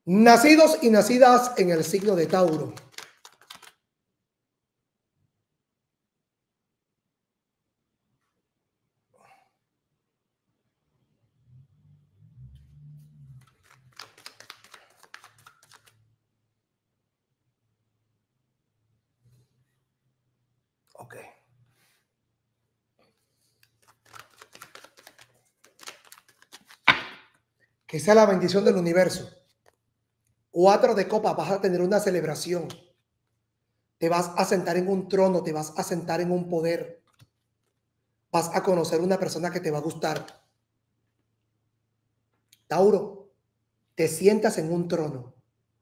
Nacidos y nacidas en el signo de Tauro. Ok. Que sea la bendición del universo. 4 de copas, vas a tener una celebración. Te vas a sentar en un trono, te vas a sentar en un poder. Vas a conocer una persona que te va a gustar. Tauro, te sientas en un trono.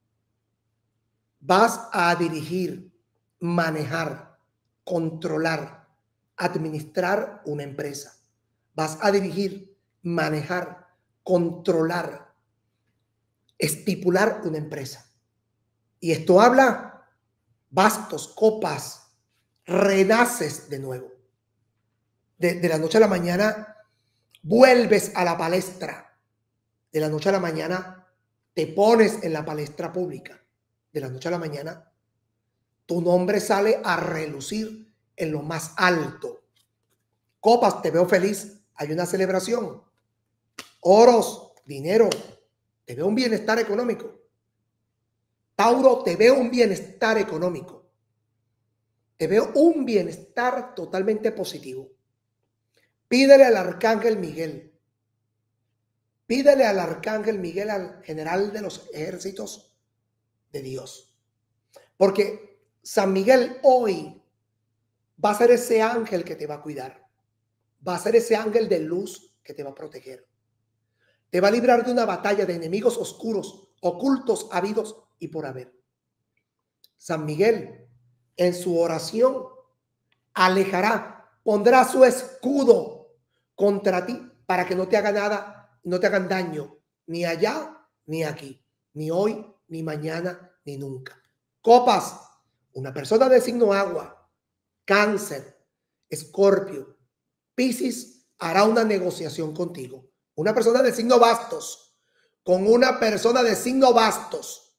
Vas a dirigir, manejar, controlar, administrar una empresa. Vas a dirigir, manejar, controlar, estipular una empresa. Y esto habla bastos, copas, renaces de nuevo. De la noche a la mañana vuelves a la palestra. De la noche a la mañana te pones en la palestra pública. De la noche a la mañana tu nombre sale a relucir en lo más alto. Copas, te veo feliz. Hay una celebración. Oros, dinero. Te veo un bienestar económico. Tauro, te veo un bienestar económico. Te veo un bienestar totalmente positivo. Pídele al arcángel Miguel. Pídele al arcángel Miguel, al general de los ejércitos de Dios. Porque San Miguel hoy va a ser ese ángel que te va a cuidar. Va a ser ese ángel de luz que te va a proteger. Te va a librar de una batalla de enemigos oscuros, ocultos, habidos y por haber. San Miguel, en su oración, alejará, pondrá su escudo contra ti para que no te haga nada, no te hagan daño, ni allá, ni aquí, ni hoy, ni mañana, ni nunca. Copas, una persona de signo agua, Cáncer, Escorpio, Piscis, hará una negociación contigo. Una persona de signo bastos, con una persona de signo bastos,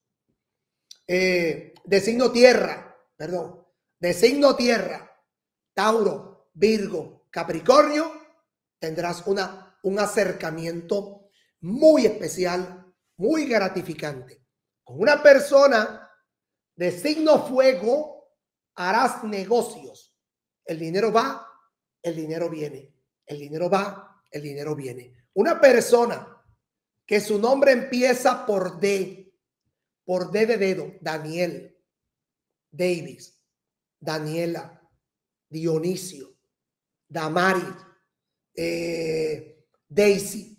de signo tierra, perdón, de signo tierra, Tauro, Virgo, Capricornio, tendrás un acercamiento muy especial, muy gratificante. Con una persona de signo fuego, harás negocios. El dinero va, el dinero viene. El dinero va, el dinero viene. Una persona que su nombre empieza por D de dedo, Daniel, Davis, Daniela, Dionisio, Damaris, Daisy.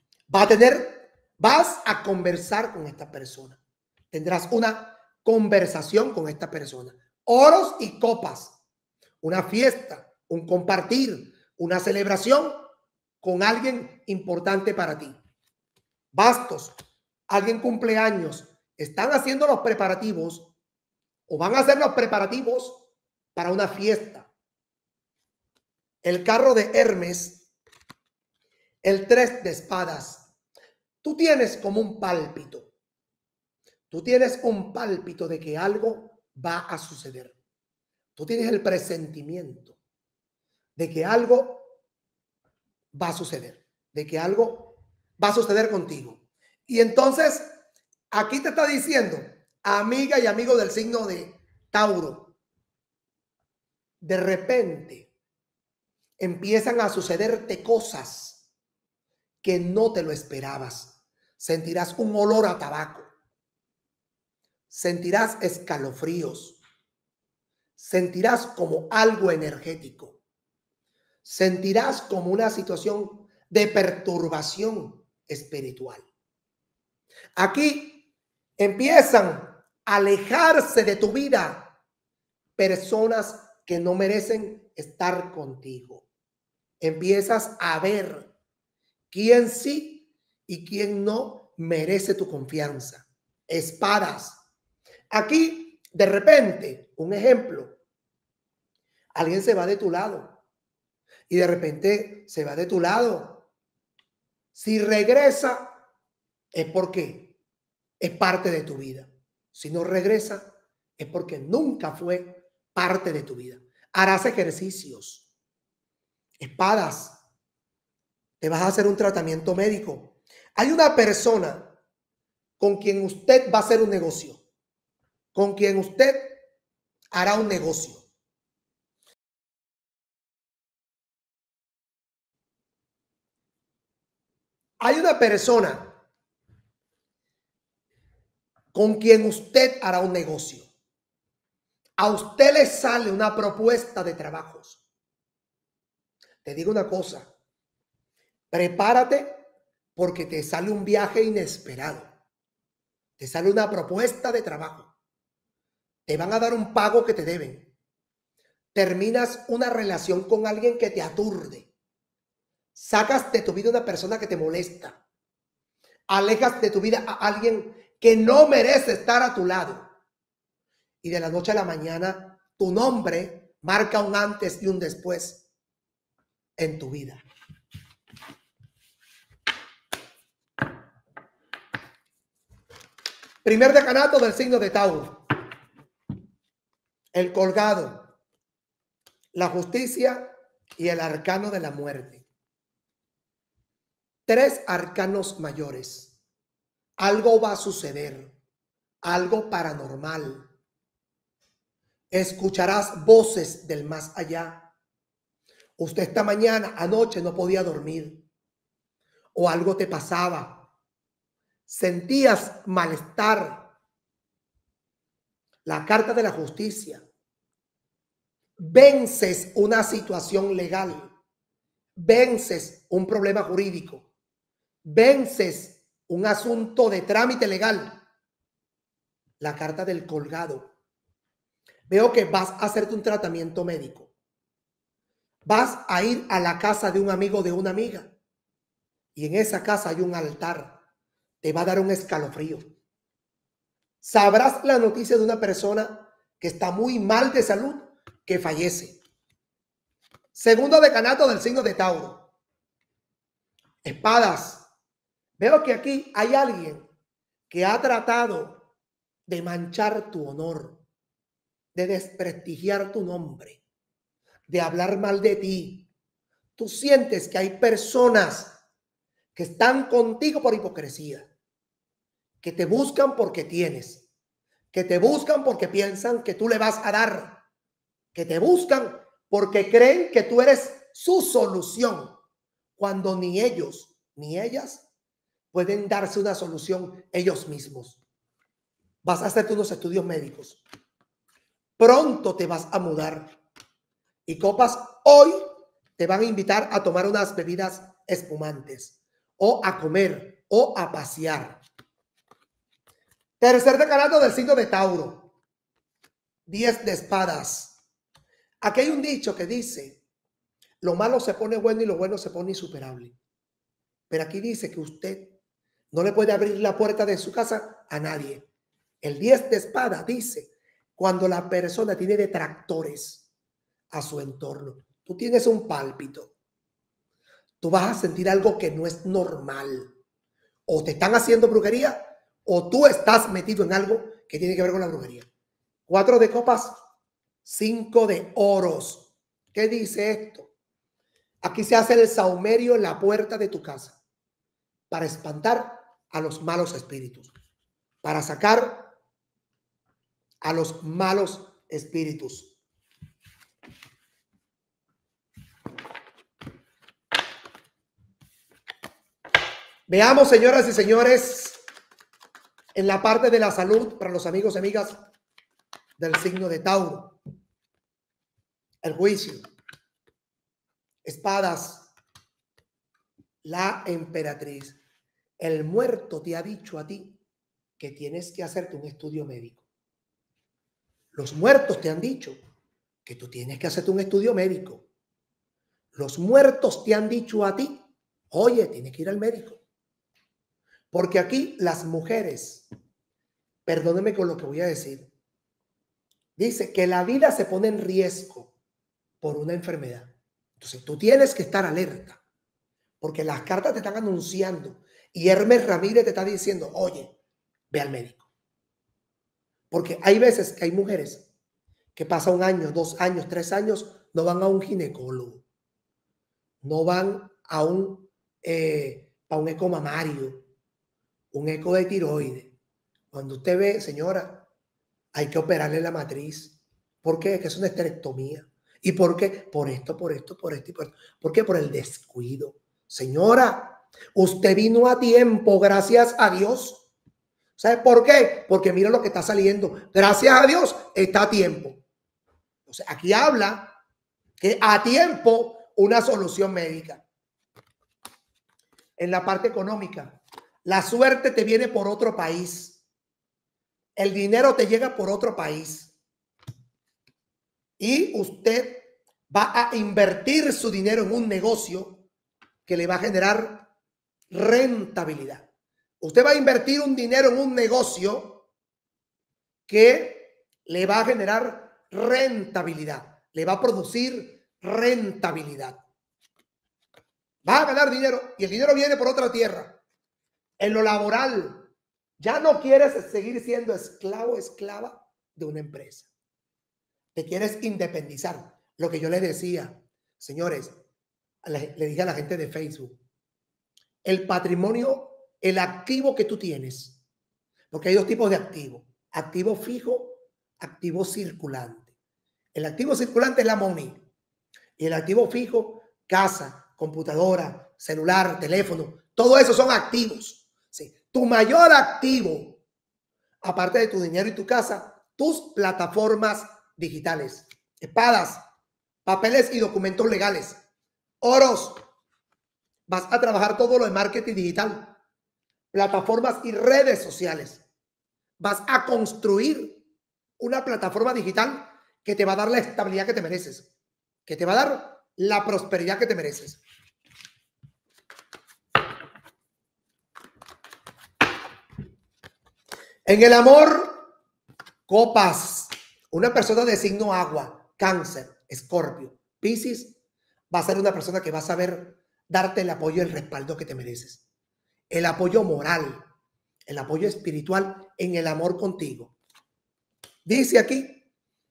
Vas a conversar con esta persona. Tendrás una conversación con esta persona. Oros y copas. Una fiesta, un compartir, una celebración con alguien importante para ti. Bastos, alguien cumpleaños. Están haciendo los preparativos o van a hacer los preparativos para una fiesta. El carro de Hermes, el 3 de espadas. Tú tienes como un pálpito. Tú tienes un pálpito de que algo va a suceder. Tú tienes el presentimiento de que algo va a suceder, de que algo va a suceder contigo. Y entonces, aquí te está diciendo, amiga y amigo del signo de Tauro, de repente empiezan a sucederte cosas que no te lo esperabas. Sentirás un olor a tabaco. Sentirás escalofríos. Sentirás como algo energético. Sentirás como una situación de perturbación espiritual. Aquí empiezan a alejarse de tu vida personas que no merecen estar contigo. Empiezas a ver quién sí y quién no merece tu confianza. Espadas. Aquí, de repente, un ejemplo, alguien se va de tu lado y de repente se va de tu lado. Si regresa, es porque es parte de tu vida. Si no regresa, es porque nunca fue parte de tu vida. Harás ejercicios, espadas, te vas a hacer un tratamiento médico. Hay una persona con quien usted va a hacer un negocio, con quien usted hará un negocio. Hay una persona con quien usted hará un negocio. A usted le sale una propuesta de trabajos. Te digo una cosa, prepárate porque te sale un viaje inesperado. Te sale una propuesta de trabajo. Te van a dar un pago que te deben. Terminas una relación con alguien que te aturde. Sacas de tu vida una persona que te molesta. Alejas de tu vida a alguien que no merece estar a tu lado. Y de la noche a la mañana, tu nombre marca un antes y un después en tu vida. Primer decanato del signo de Tauro. El colgado, la justicia y el arcano de la muerte. Tres arcanos mayores. Algo va a suceder, algo paranormal. Escucharás voces del más allá. Usted esta mañana, anoche no podía dormir o algo te pasaba. Sentías malestar. La carta de la justicia. Vences una situación legal. Vences un problema jurídico. Vences un asunto de trámite legal. La carta del colgado. Veo que vas a hacerte un tratamiento médico. Vas a ir a la casa de un amigo de una amiga. Y en esa casa hay un altar. Te va a dar un escalofrío. Sabrás la noticia de una persona que está muy mal de salud, que fallece. Segundo decanato del signo de Tauro. Espadas. Veo que aquí hay alguien que ha tratado de manchar tu honor, de desprestigiar tu nombre, de hablar mal de ti. Tú sientes que hay personas que están contigo por hipocresía, que te buscan porque tienes, que te buscan porque piensan que tú le vas a dar, que te buscan porque creen que tú eres su solución, cuando ni ellos ni ellas pueden darse una solución ellos mismos. Vas a hacerte unos estudios médicos. Pronto te vas a mudar. Y copas, hoy te van a invitar a tomar unas bebidas espumantes, o a comer, o a pasear. Tercer decanato del signo de Tauro. 10 de espadas. Aquí hay un dicho que dice, lo malo se pone bueno y lo bueno se pone insuperable. Pero aquí dice que usted no le puede abrir la puerta de su casa a nadie. El 10 de espada dice, cuando la persona tiene detractores a su entorno, tú tienes un pálpito, tú vas a sentir algo que no es normal. O te están haciendo brujería, o tú estás metido en algo que tiene que ver con la brujería. 4 de copas, 5 de oros. ¿Qué dice esto? Aquí se hace el saumerio en la puerta de tu casa para espantar a los malos espíritus, para sacar a los malos espíritus. Veamos, señoras y señores, en la parte de la salud para los amigos y amigas del signo de Tauro. El juicio. Espadas. La emperatriz. El muerto te ha dicho a ti que tienes que hacerte un estudio médico. Los muertos te han dicho que tú tienes que hacerte un estudio médico. Los muertos te han dicho a ti, oye, tienes que ir al médico. Porque aquí las mujeres, perdónenme con lo que voy a decir, dice que la vida se pone en riesgo por una enfermedad. Entonces tú tienes que estar alerta, porque las cartas te están anunciando y Hermes Ramírez te está diciendo, oye, ve al médico. Porque hay veces que hay mujeres que pasan 1 año, 2 años, 3 años, no van a un ginecólogo, no van a un eco mamario, un eco de tiroides. Cuando usted ve, señora, hay que operarle la matriz. ¿Por qué? Que es una esterectomía. ¿Y por qué? Por esto, por esto, por esto y por esto. ¿Por qué? Por el descuido. Señora, usted vino a tiempo, gracias a Dios. ¿Sabe por qué? Porque mira lo que está saliendo. Gracias a Dios está a tiempo. O sea, aquí habla que a tiempo una solución médica. En la parte económica, la suerte te viene por otro país. El dinero te llega por otro país. Y usted va a invertir su dinero en un negocio que le va a generar rentabilidad. Usted va a invertir un dinero en un negocio que le va a generar rentabilidad, le va a producir rentabilidad. Va a ganar dinero y el dinero viene por otra tierra. En lo laboral, ya no quieres seguir siendo esclavo, esclava de una empresa. Te quieres independizar. Lo que yo les decía, señores, le dije a la gente de Facebook, el patrimonio, el activo que tú tienes, porque hay 2 tipos de activo, activo fijo, activo circulante. El activo circulante es la money y el activo fijo, casa, computadora, celular, teléfono, todo eso son activos. Sí. Tu mayor activo, aparte de tu dinero y tu casa, tus plataformas digitales, espadas, papeles y documentos legales, oros. Vas a trabajar todo lo de marketing digital, plataformas y redes sociales. Vas a construir una plataforma digital que te va a dar la estabilidad que te mereces, que te va a dar la prosperidad que te mereces. En el amor, copas. Una persona de signo agua, Cáncer, Escorpio, Piscis, va a ser una persona que va a saber darte el apoyo y el respaldo que te mereces. El apoyo moral, el apoyo espiritual en el amor contigo. Dice aquí,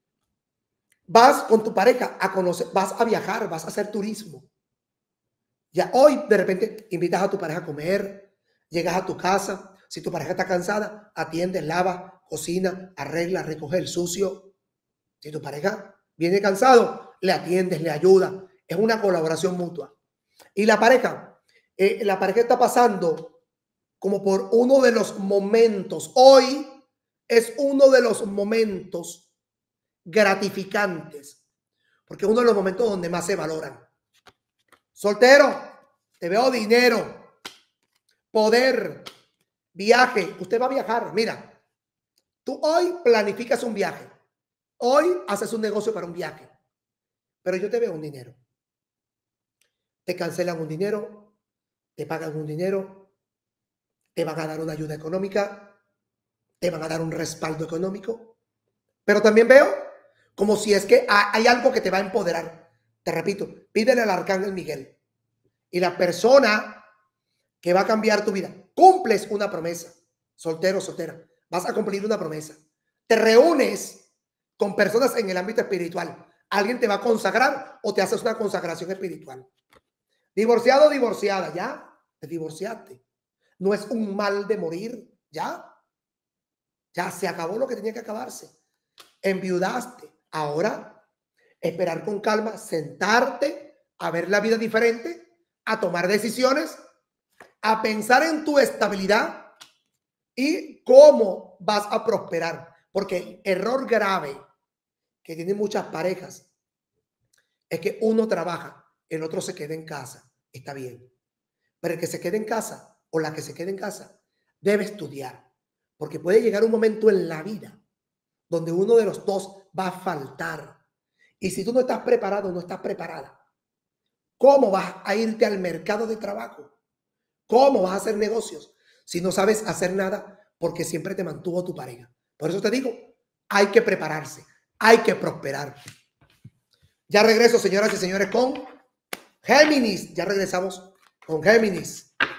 vas con tu pareja a conocer, vas a viajar, vas a hacer turismo. Ya hoy de repente invitas a tu pareja a comer, llegas a tu casa, si tu pareja está cansada, atiendes, lava, cocina, arregla, recoge el sucio. Si tu pareja viene cansado, le atiendes, le ayuda. Es una colaboración mutua. Y la pareja está pasando como por uno de los momentos. Hoy es uno de los momentos gratificantes, porque es uno de los momentos donde más se valoran. Soltero, te veo dinero, poder, viaje. Usted va a viajar. Mira, tú hoy planificas un viaje. Hoy haces un negocio para un viaje, pero yo te veo un dinero. Te cancelan un dinero, te pagan un dinero, te van a dar una ayuda económica, te van a dar un respaldo económico, pero también veo como si es que hay algo que te va a empoderar. Te repito, pídele al arcángel Miguel y la persona que va a cambiar tu vida. Cumples una promesa, soltero, soltera, vas a cumplir una promesa. Te reúnes con personas en el ámbito espiritual. Alguien te va a consagrar o te haces una consagración espiritual. Divorciado, divorciada, ya te divorciaste. No es un mal de morir, ya se acabó lo que tenía que acabarse. Enviudaste. Ahora, esperar con calma, sentarte, a ver la vida diferente, a tomar decisiones, a pensar en tu estabilidad y cómo vas a prosperar. Porque el error grave que tienen muchas parejas es que uno trabaja, el otro se queda en casa. Está bien. Pero el que se quede en casa o la que se quede en casa debe estudiar. Porque puede llegar un momento en la vida donde uno de los dos va a faltar. Y si tú no estás preparado, no estás preparada, ¿cómo vas a irte al mercado de trabajo? ¿Cómo vas a hacer negocios si no sabes hacer nada porque siempre te mantuvo tu pareja? Por eso te digo, hay que prepararse, hay que prosperar. Ya regreso, señoras y señores, con Géminis. Ya regresamos con Géminis.